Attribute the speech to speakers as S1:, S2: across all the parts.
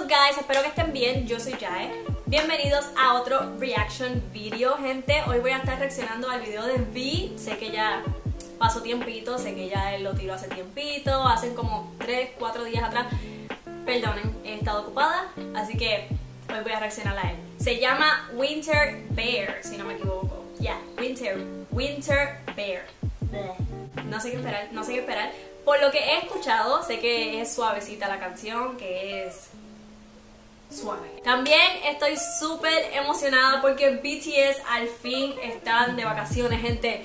S1: guys, espero que estén bien, yo soy Jae. Bienvenidos a otro reaction video, gente. Hoy voy a estar reaccionando al video de V. Sé que ya pasó tiempito, sé que ya él lo tiró hace tiempito, hacen como 3-4 días atrás. Perdonen, he estado ocupada, así que hoy voy a reaccionar a él. Se llama Winter Bear, si no me equivoco. Ya, Winter Bear. No sé qué esperar, no sé qué esperar. Por lo que he escuchado, sé que es suavecita la canción, que es suave. También estoy súper emocionada porque BTS al fin están de vacaciones, gente.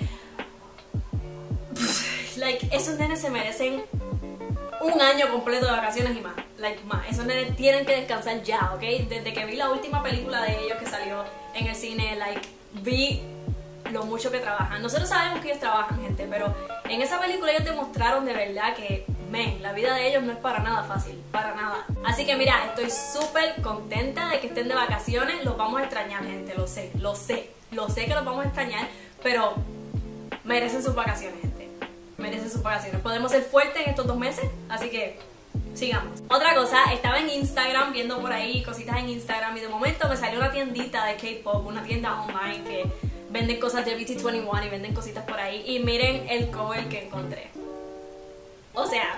S1: Esos nenes se merecen un año completo de vacaciones y más. Más. Esos nenes tienen que descansar ya, ¿ok? Desde que vi la última película de ellos que salió en el cine, vi lo mucho que trabajan. Nosotros sabemos que ellos trabajan, gente, pero en esa película ellos demostraron de verdad que, la vida de ellos no es para nada fácil, para nada. Así que mira, estoy súper contenta de que estén de vacaciones. Los vamos a extrañar, gente, lo sé que los vamos a extrañar, pero merecen sus vacaciones, gente. Merecen sus vacaciones. Podemos ser fuertes en estos 2 meses, así que sigamos. Otra cosa, estaba en Instagram viendo por ahí cositas en Instagram y de momento me salió una tiendita de K-pop, una tienda online que venden cosas de BT21 y venden cositas por ahí. Y miren el cover que encontré. O sea,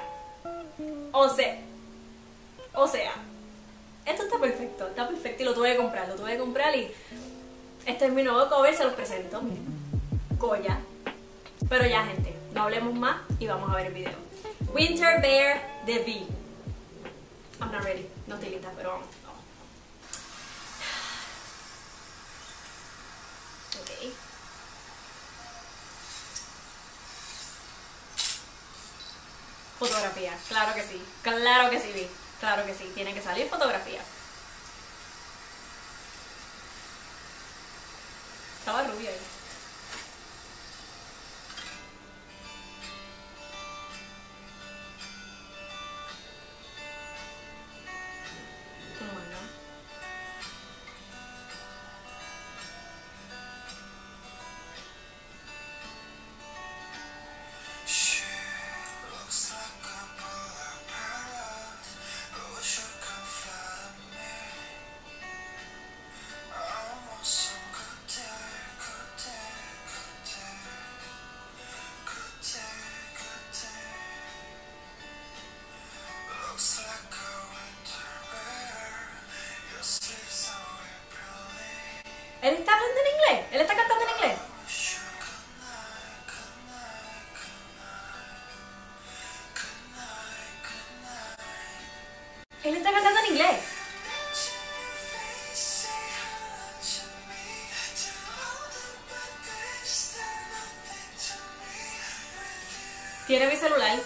S1: esto está perfecto y lo tuve que comprar y este es mi nuevo cover, se los presento, miren, Goya. Pero ya, gente, no hablemos más y vamos a ver el video. Winter Bear de V. I'm not ready, no estoy lista, pero vamos. Ok. Fotografía, claro que sí, Vi, claro que sí, tiene que salir fotografía. Estaba rubia ahí. ¿Él está hablando en inglés? ¿Él está cantando en inglés? Él está cantando en inglés. Tiene mi celular.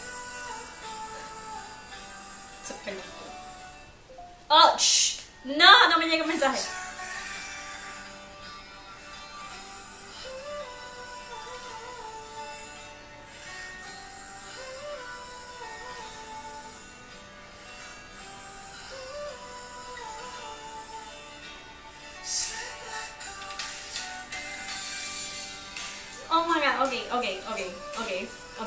S1: Oh, shh. No me llega un mensaje. Oh my god, ok.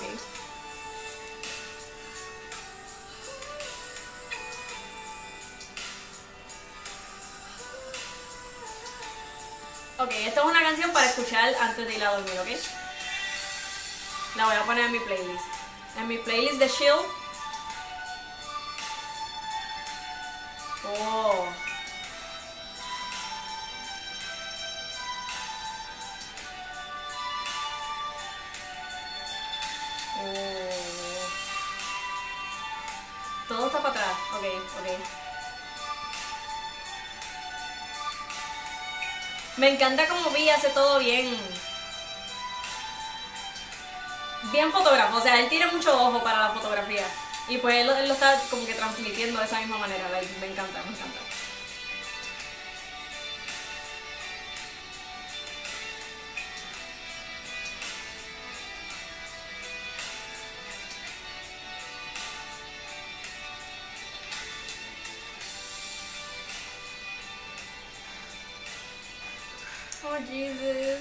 S1: Ok, esto es una canción para escuchar antes de ir a dormir, ¿ok? La voy a poner en mi playlist. En mi playlist de chill. Oh. Todo está para atrás. Ok. Me encanta como Vi hace todo bien fotógrafo, o sea, él tiene mucho ojo para la fotografía y pues él lo está como que transmitiendo de esa misma manera, me encanta. Oh, Jesus.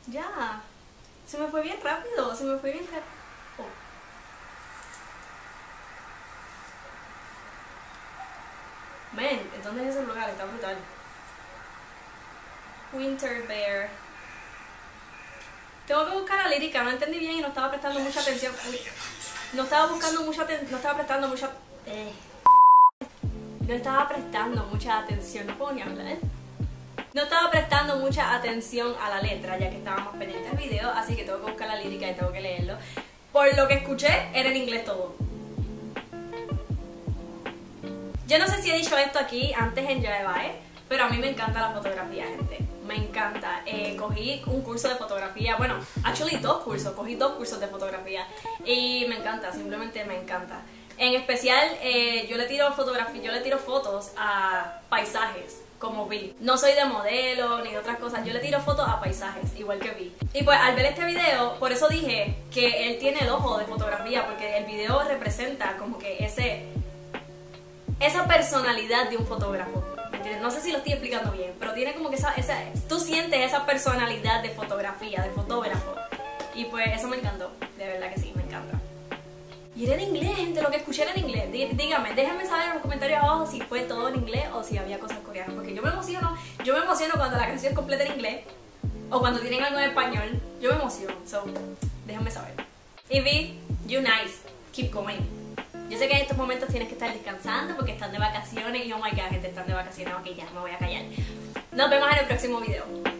S1: Ya. Se me fue bien rápido, se me fue bien rápido. Oh. Man, ¿dónde es ese lugar? Está brutal. Winter Bear. Tengo que buscar la lírica, no entendí bien y no estaba prestando mucha atención. Uy. No estaba buscando mucha atención, no estaba prestando mucha... No estaba prestando mucha atención, no puedo ni hablar. No estaba prestando mucha atención a la letra, ya que estábamos pendientes del video, así que tengo que buscar la lírica y tengo que leerlo. Por lo que escuché, era en inglés todo. Yo no sé si he dicho esto aquí antes en Yaebae, pero a mí me encanta la fotografía, gente. Me encanta. Cogí un curso de fotografía, bueno, actually cogí dos cursos de fotografía y me encanta, simplemente me encanta. En especial, yo le tiro fotos a paisajes, como Vi. No soy de modelo ni de otras cosas, yo le tiro fotos a paisajes, igual que Vi. Y pues al ver este video, por eso dije que él tiene el ojo de fotografía, porque el video representa como que esa personalidad de un fotógrafo. ¿Entiendes? No sé si lo estoy explicando bien, pero tiene como que tú sientes esa personalidad de fotografía, de fotógrafo. Y pues eso me encantó, de verdad que sí, me encanta. Y era en inglés, gente, lo que escuché era en inglés. Díganme, déjenme saber en los comentarios abajo si fue todo en inglés o si había cosas coreanas. Porque yo me emociono cuando la canción es completa en inglés o cuando tienen algo en español. Yo me emociono, so déjenme saber. Y Vi, you nice, keep going. Yo sé que en estos momentos tienes que estar descansando porque están de vacaciones y oh my god, gente, están de vacaciones. Ok, ya, me voy a callar. Nos vemos en el próximo video.